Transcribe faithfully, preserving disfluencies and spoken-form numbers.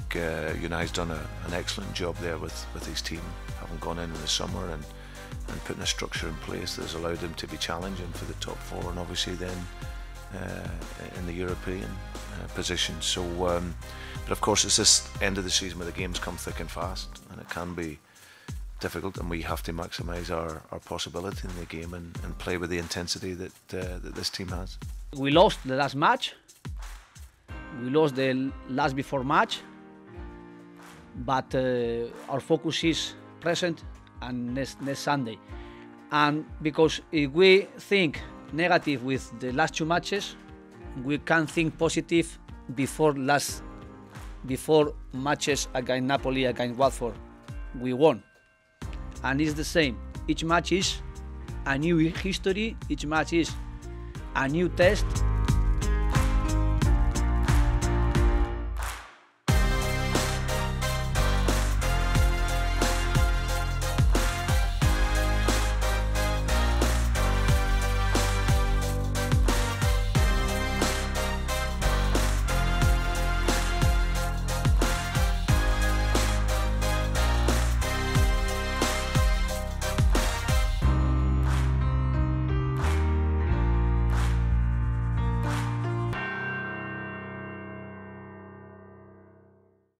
uh, Unai's done a, an excellent job there with, with his team, having gone in in the summer and, and putting a structure in place that's allowed them to be challenging for the top four, and obviously then uh, in the European uh, position. So, um, but of course, it's this end of the season where the games come thick and fast, and it can be difficult, and we have to maximise our, our possibility in the game and, and play with the intensity that uh, that this team has. We lost the last match. We lost the last before match, but uh, our focus is present and next, next Sunday. And because if we think negative with the last two matches, we can think positive before last before matches against Napoli, against Watford. We won, and it's the same. Each match is a new history. Each match is a new test.